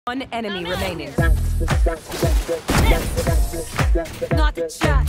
One enemy remaining. Not the shot.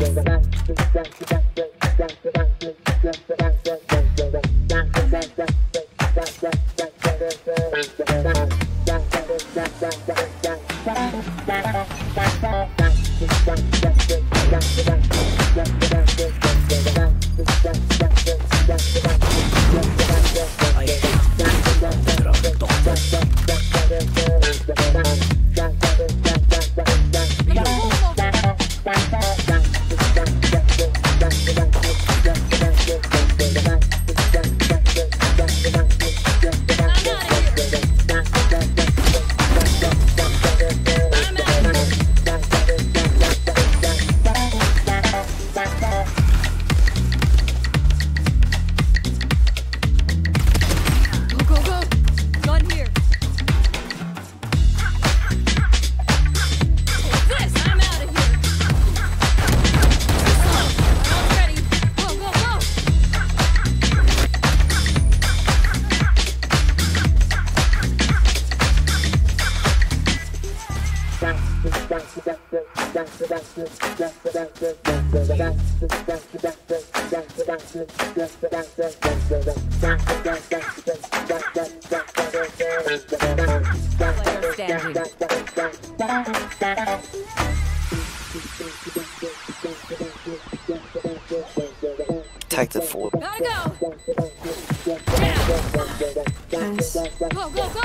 Take the four. Gotta go. Go, go, go.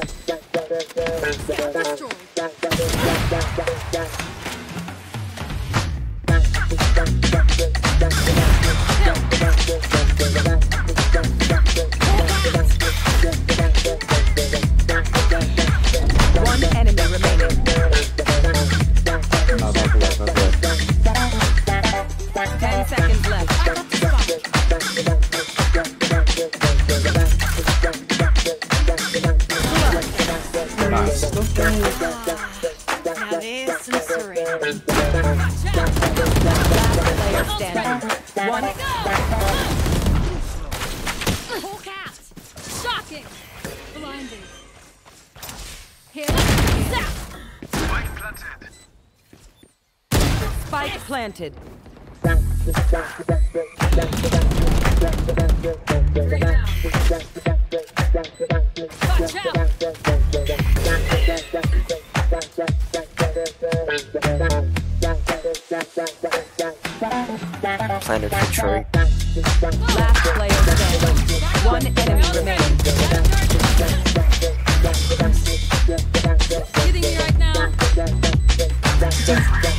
One enemy remaining. 10 seconds left. Now there's some serenity. Player standing. One. Whole cast. Shocking. Blinding. Hit. Zap. Spike planted. Watch out. Planted for tree. Last player standing. One enemy remaining. Hitting me right now.